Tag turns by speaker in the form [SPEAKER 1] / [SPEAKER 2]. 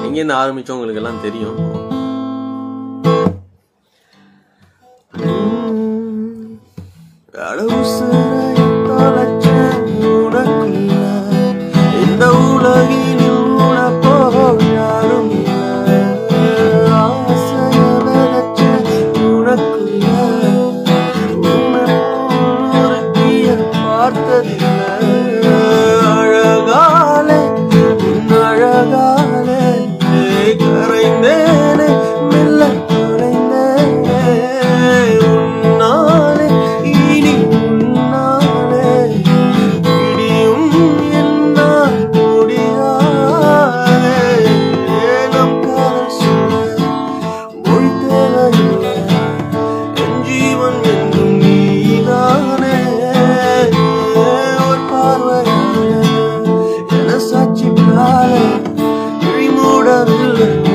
[SPEAKER 1] எங்கேருந்து ஆரம்பிச்சோம் உங்களுக்கு எல்லாம் தெரியும். இந்த உலகில் உனப்போ யாரும் பார்த்ததில்லை அழகாலே அழகாலே கரைந்தேனே மெல்ல கரைந்தேனே உன்னாலே இனி உன்னாலே இடியும் என்னால் முடியாதே நம் காதல் சொல்ல மொழி தேவையில்லை என் ஜீவன் என்றும் நீதானே ஒரு பார்வையாலே என சாட்சி கால விழிமூடவில்லை